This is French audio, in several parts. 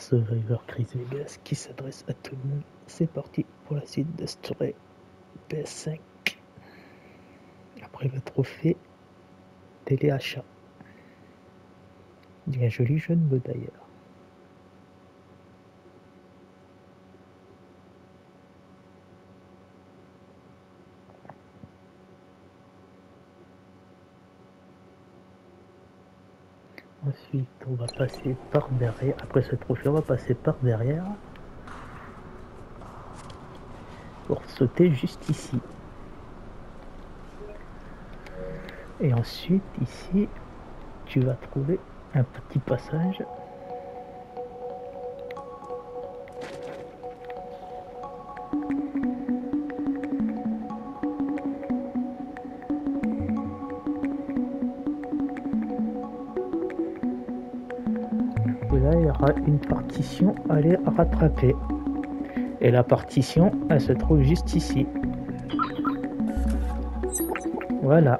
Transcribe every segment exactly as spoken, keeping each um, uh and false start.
Survivor Chris Vegas qui s'adresse à tout le monde. C'est parti pour la suite de Stray P S cinq. Après le trophée téléachat. Il y a un joli jeu de mots d'ailleurs. Ensuite, on va passer par derrière. Après ce trophée, on va passer par derrière pour sauter juste ici. Et ensuite, ici, tu vas trouver un petit passage. Et là, il y aura une partition à aller rattraper. Et la partition, elle se trouve juste ici. Voilà.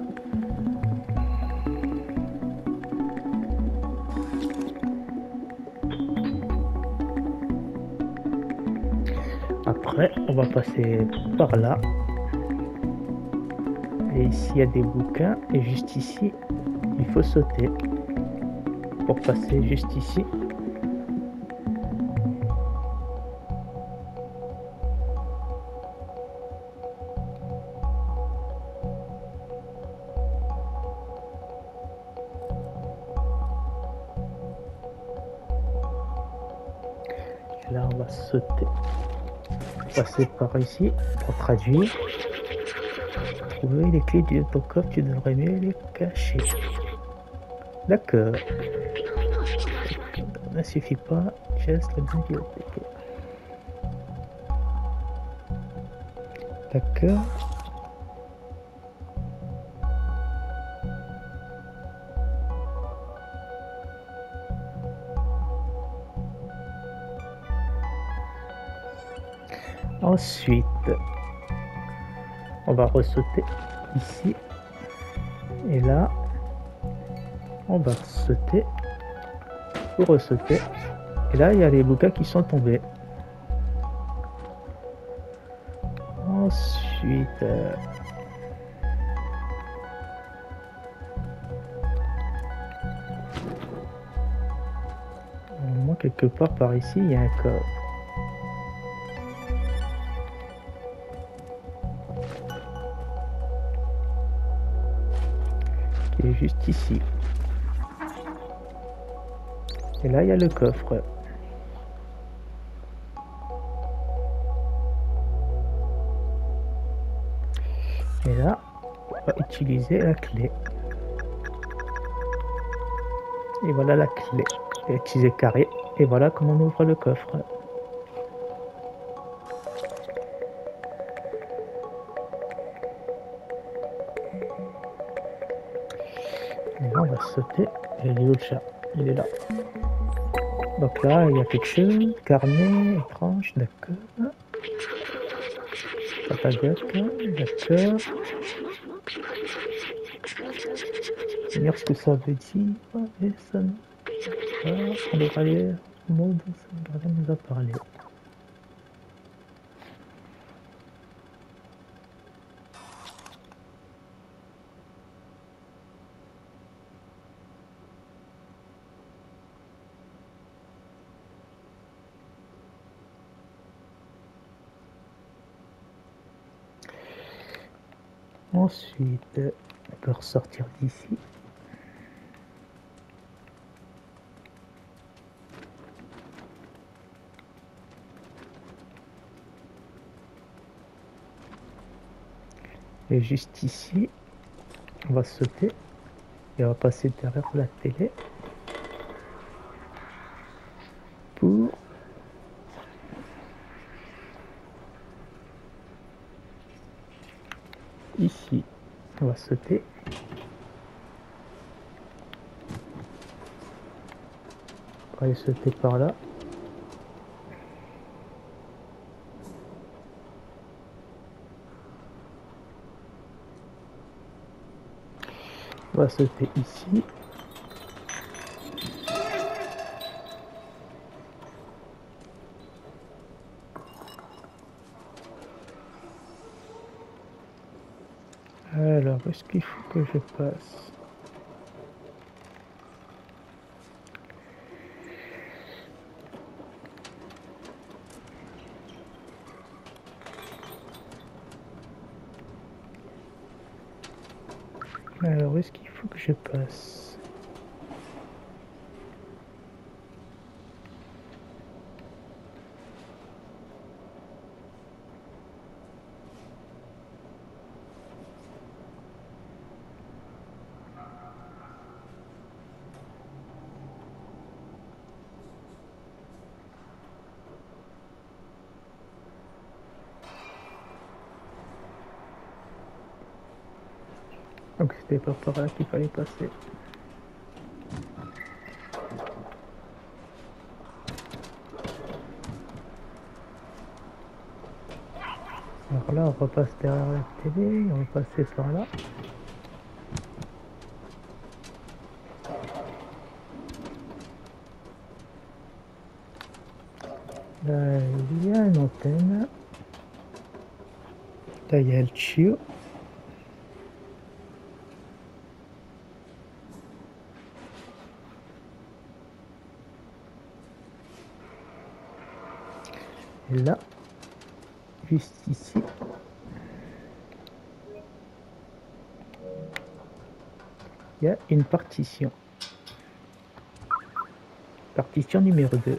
Après, on va passer par là. Et ici, il y a des bouquins. Et juste ici, il faut sauter. Pour passer juste ici. Et là, on va sauter. Passer par ici pour traduire. Trouver les clés du ton coffre, tu devrais mieux les cacher. D'accord. Ça ne suffit pas, juste la bibliothèque. D'accord. Ensuite, on va ressauter ici. Et là, on va sauter pour ressauter. Et là, il y a les bouquins qui sont tombés. Ensuite, euh, au moins quelque part par ici, il y a un corps. Qui est juste ici. Et là, il y a le coffre. Et là, on va utiliser la clé. Et voilà la clé. Et utiliser carré. Et voilà comment on ouvre le coffre. Et là, on va sauter. Et il est où le chat? Il est là. Donc là, il y a quelque chose. Carnet, étrange, d'accord. Patagoc, d'accord. Dire ce que ça veut dire. Et ça nous... Ah, on devrait aller au mot dont ce gardien nous a parlé. Ensuite, on peut ressortir d'ici. Et juste ici, on va sauter et on va passer derrière la télé pour ici. On va sauter. On va aller sauter par là. On va sauter ici. Alors, est-ce qu'il faut que je passe? Alors, est-ce qu'il faut que je passe? Donc, c'était pas par là qu'il fallait passer. Alors là, on repasse derrière la télé, on va passer par là. Là, il y a une antenne. Là, il y a le tuyau. Et là, juste ici, il y a une partition. Partition numéro deux.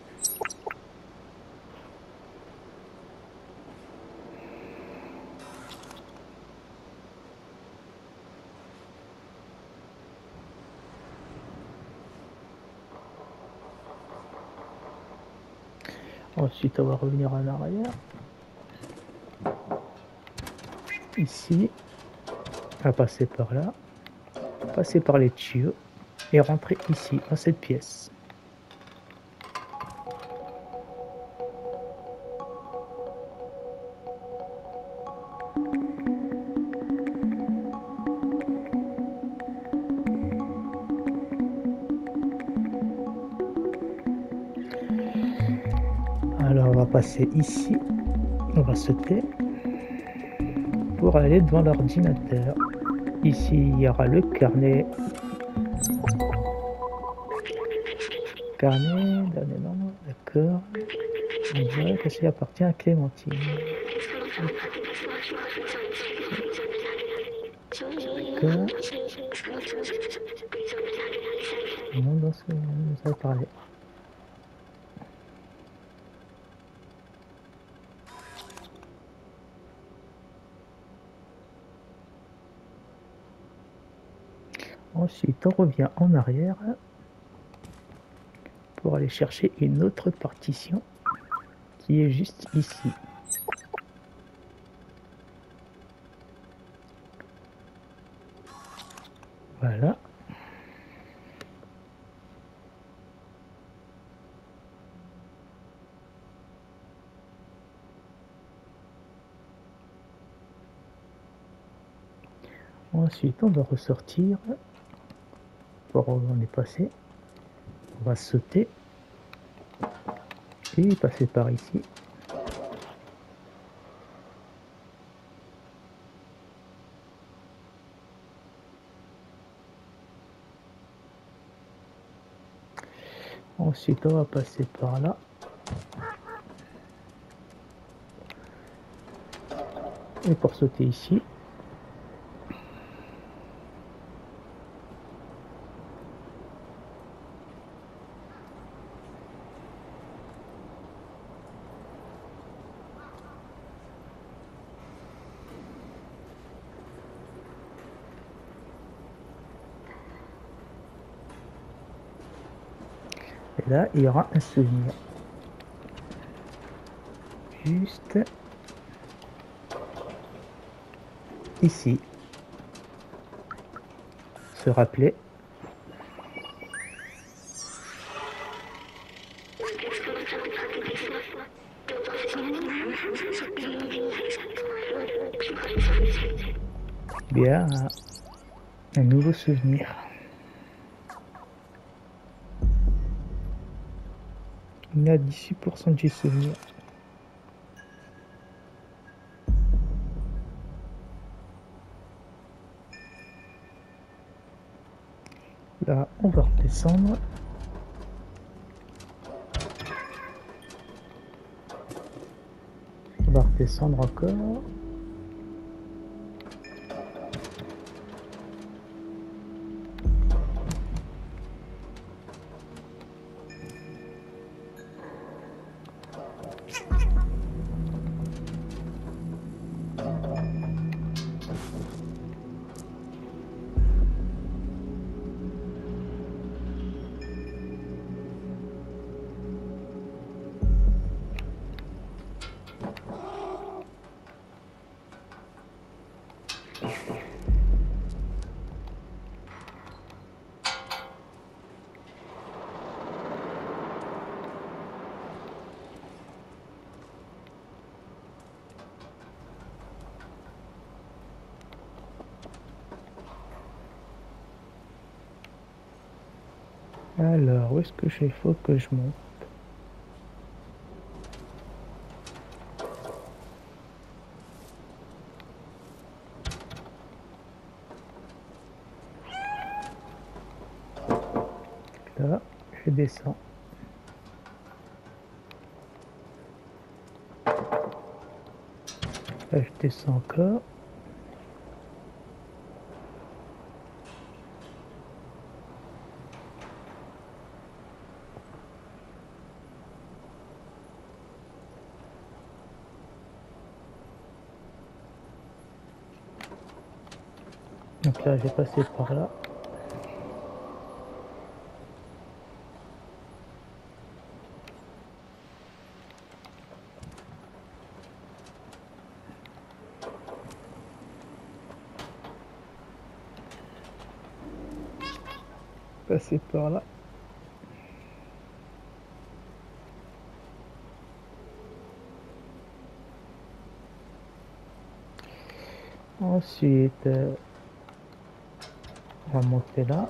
Ensuite, on va revenir en arrière. Ici, on va passer par là, passer par les tuyaux et rentrer ici, dans cette pièce. Alors, on va passer ici, on va sauter pour aller devant l'ordinateur. Ici, il y aura le carnet. Carnet, dernier nombre, d'accord. On dirait que cela appartient à Clémentine. D'accord. Le monde dans ce nous a parlé. Ensuite, on revient en arrière pour aller chercher une autre partition qui est juste ici. Voilà. Ensuite, on va ressortir. Voir où on est passé. On va sauter et passer par ici. Ensuite, on va passer par là. Et pour sauter ici. Et là, il y aura un souvenir. Juste ici. Se rappeler. Bien, un nouveau souvenir. Il y a dix-huit pour cent du souvenir. Là, on va redescendre. On va redescendre encore. Alors, où est-ce que il faut que je monte? Là, je descends. Là, je descends encore. Donc là, je vais passer par là. Passer par là. Ensuite, euh, on va monter là.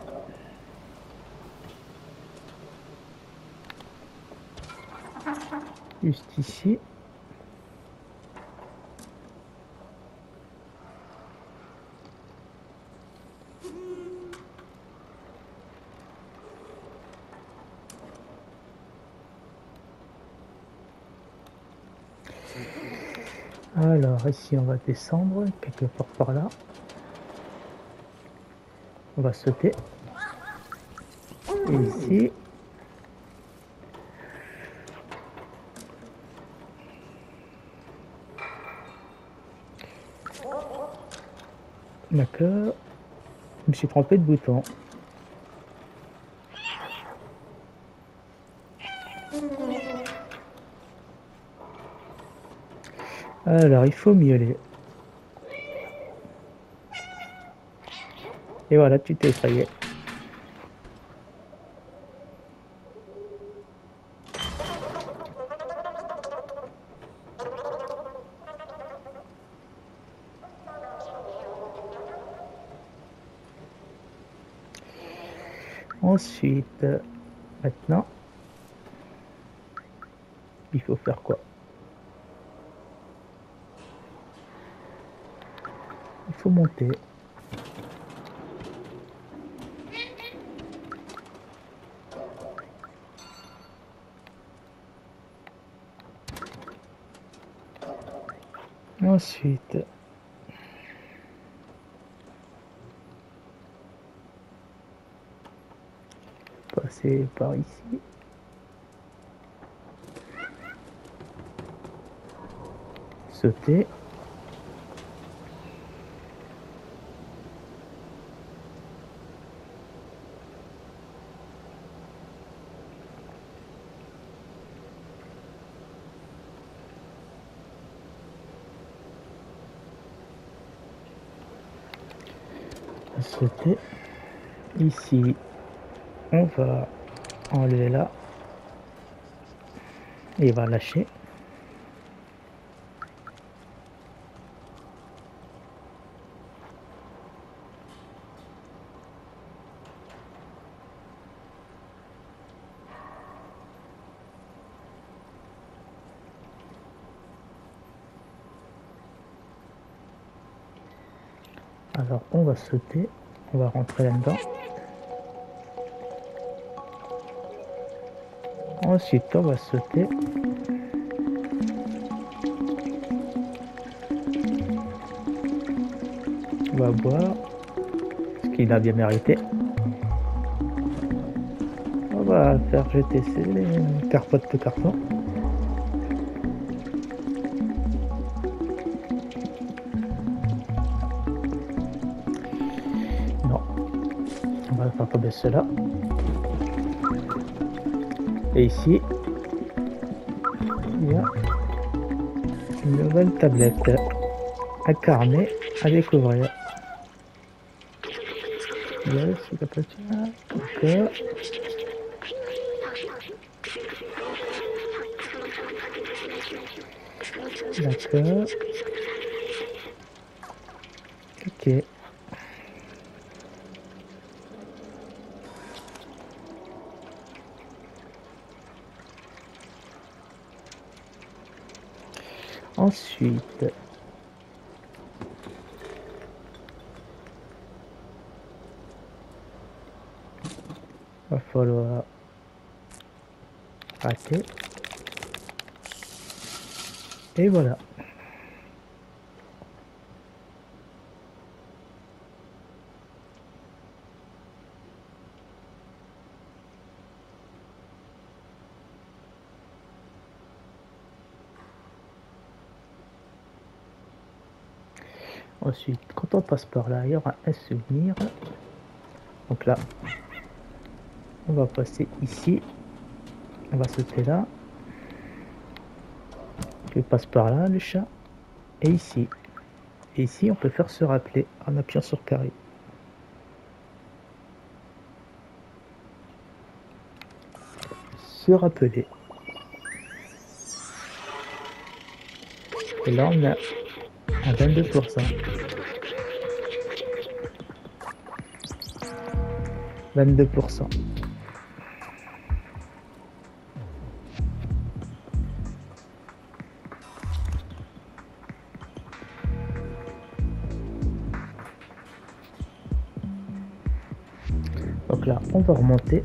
Juste ici. Alors ici on va descendre quelque part par là. On va sauter. Et ici. D'accord. Je me suis trompé de bouton. Alors il faut miauler. Et voilà, tu t'es effrayé. Ensuite, maintenant, il faut faire quoi? Il faut monter. Ensuite, passer par ici. Sauter. Sauter. Ici, on va enlever là. Et il va lâcher. Alors on va sauter, on va rentrer là-dedans. Ensuite, on va sauter. On va boire. Ce qu'il a bien mérité. On va faire jeter ces carpotes de carton. Non. On va faire tomber cela. Et ici, il y a une nouvelle tablette. Un carnet à découvrir. Yes, c'est la petite. D'accord. D'accord. Ok. Ensuite, va falloir rater. Et voilà. Ensuite, quand on passe par là, il y aura un souvenir. Donc là, on va passer ici. On va sauter là. Je passe par là, le chat. Et ici. Et ici, on peut faire se rappeler en appuyant sur carré. Se rappeler. Et là, on a un vingt-deux pour cent. vingt-deux pour cent. Donc là, on va remonter.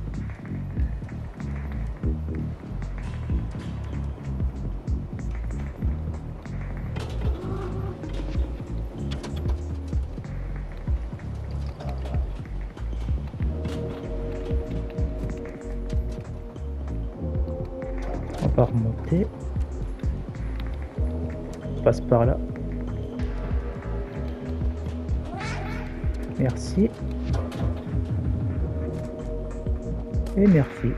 On va remonter. On passe par là. Merci. Et merci.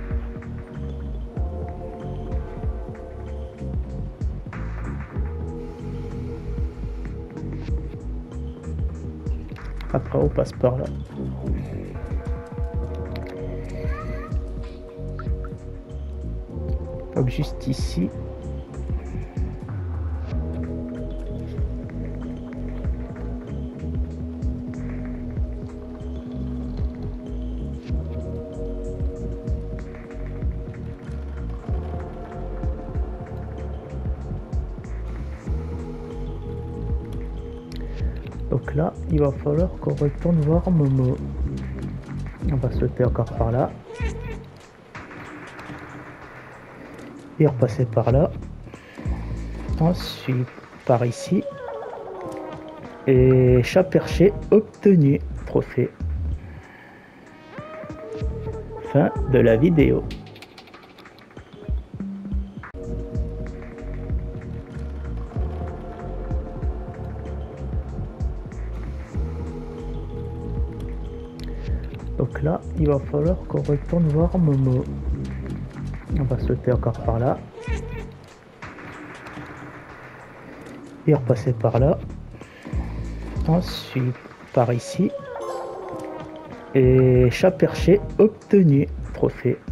Après, on passe par là. Donc juste ici. Donc là, il va falloir qu'on retourne voir Momo. On va sauter encore par là. Et repasser par là. Ensuite, par ici. Et chat perché obtenu. Trophée. Fin de la vidéo. Donc là, il va falloir qu'on retourne voir Momo. On va sauter encore par là. Et repasser par là. Ensuite, par ici. Et chat perché obtenu. Trophée.